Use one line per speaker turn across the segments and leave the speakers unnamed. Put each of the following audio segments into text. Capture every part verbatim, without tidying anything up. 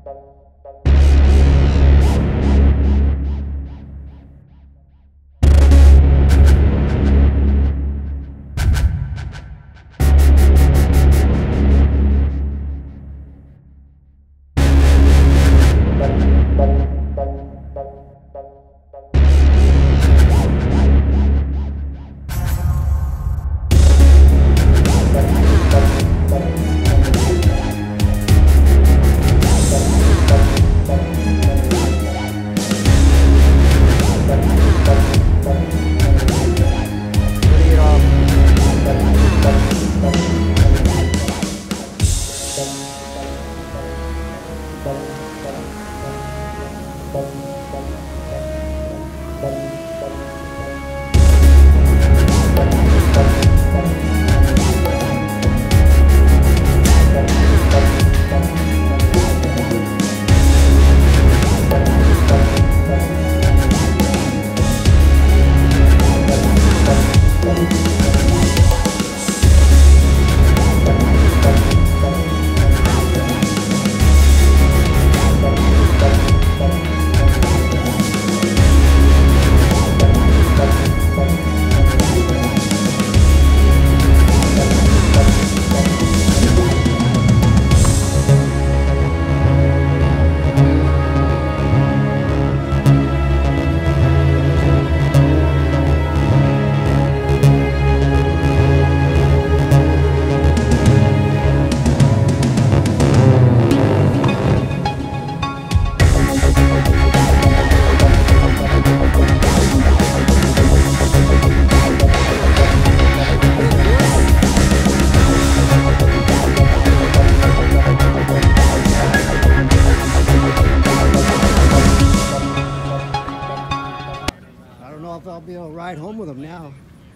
Ride home with him now.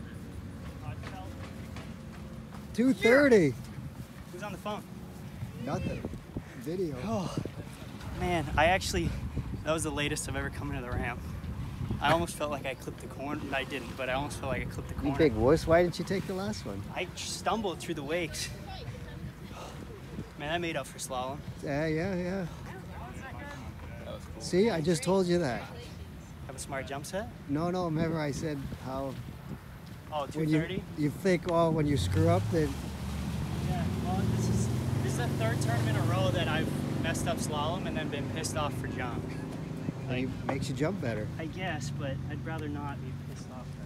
two thirty.
Who's on the phone?
Got the video.
Oh, man, I actually, that was the latest I've ever come into the ramp. I almost felt like I clipped the corner. I didn't, but I almost felt like I clipped the corner.
You big wuss, why didn't you take the last one?
I stumbled through the wakes. Man, that made up for slalom.
Yeah, yeah, yeah. See, I just told you that.
Have a smart jump set?
No, no, remember I said how...
Oh, two thirty?
You, you think, oh, when you screw up, then...
Yeah, well, this is, this is the third tournament in a row that I've messed up slalom and then been pissed off for jump.
Like, it makes you jump better.
I guess, but I'd rather not be pissed off for